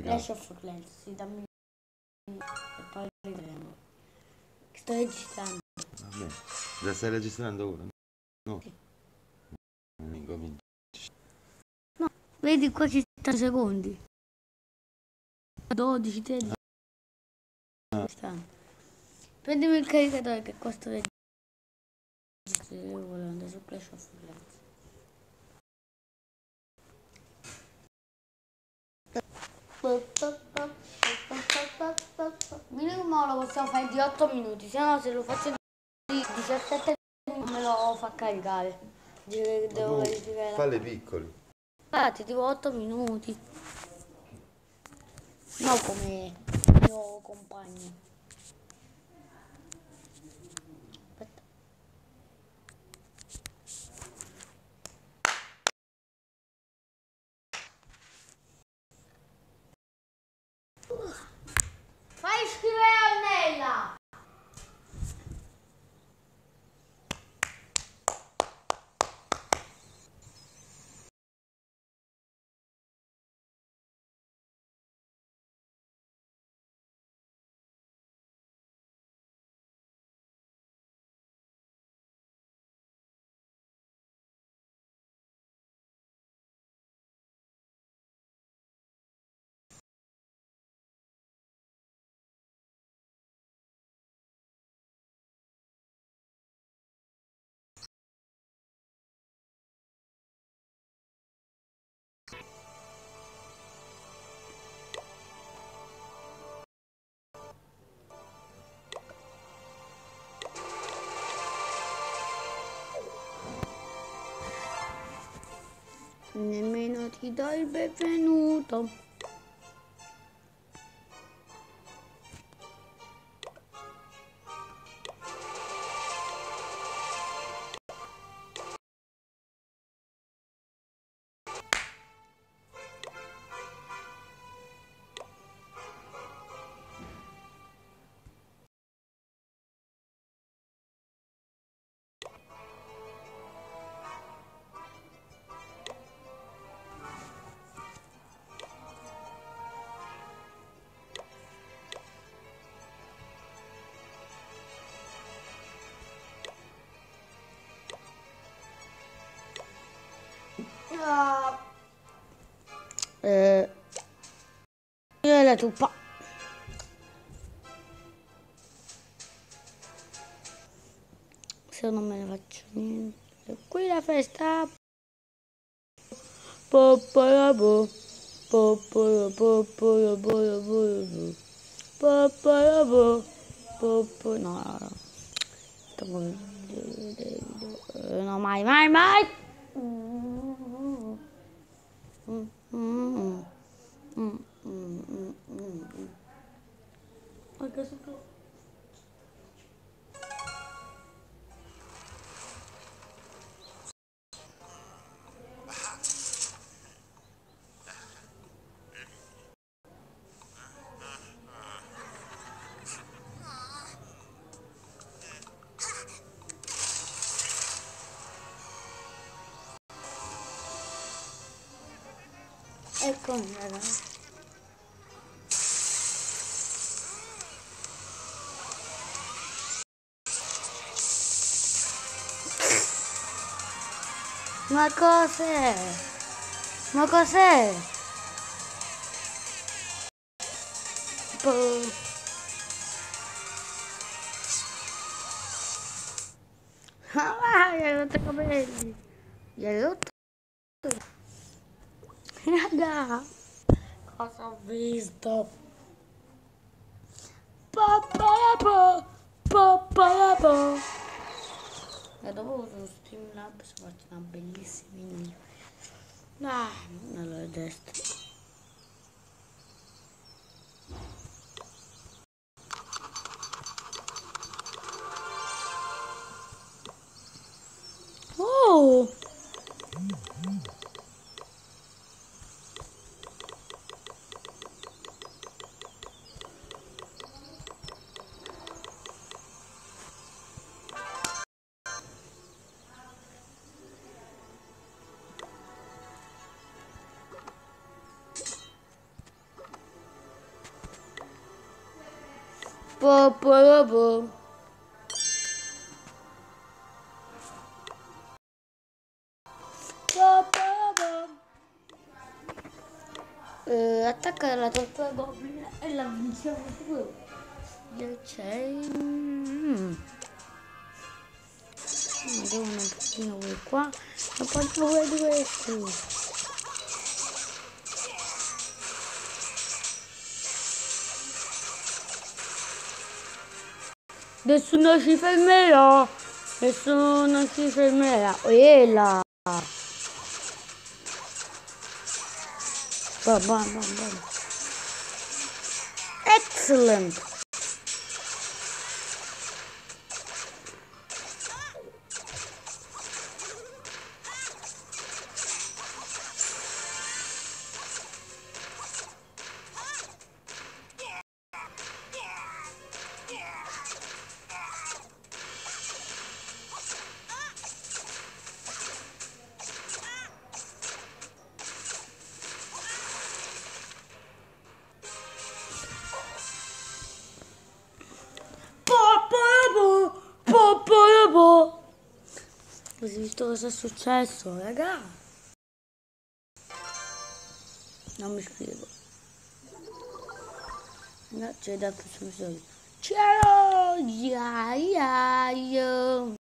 Clash of Clans, sì, dammi e poi vedremo. Sto registrando. Vabbè. La stai registrando ora? No. Sì. Non incominci. No, vedi qua ci sta secondi. 12, 13. Prendimi il caricatore che costa volando su Clash of Clans. Minimo lo possiamo fare di 8 minuti, se no se lo faccio di 17 non me lo fa caricare. Devo verificare. Falle piccoli. Ti dico 8 minuti. No come il mio compagno. Aspetta. Fai scrivere Ornella! Nemmeno ti do il benvenuto. Io e la tuppa. Se non me ne faccio niente. Qui la festa. Popolabo. Popolabo. Popolabo. No. No, mai, mai, mai. Eccomi ragazzi. Ma cos'è? Ma cos'è? Ah, gli hai rotto i capelli. Gli hai rotto. Raga, cosa ho visto? E dopo su Streamlabs faccio una bellissima video. Allora destra. Oh! Popolopo. Attacca la tortura goblin e la vinciamo pure. C'è. Devo un pochino pure qua. E poi pure di questi. Nessuno ci fermerà. Nessuno ci fermerà. Là. Bam. Excellent. Avete visto cosa è successo, raga? Non mi scrivo. No, c'è da prossimo episodio. Ciao!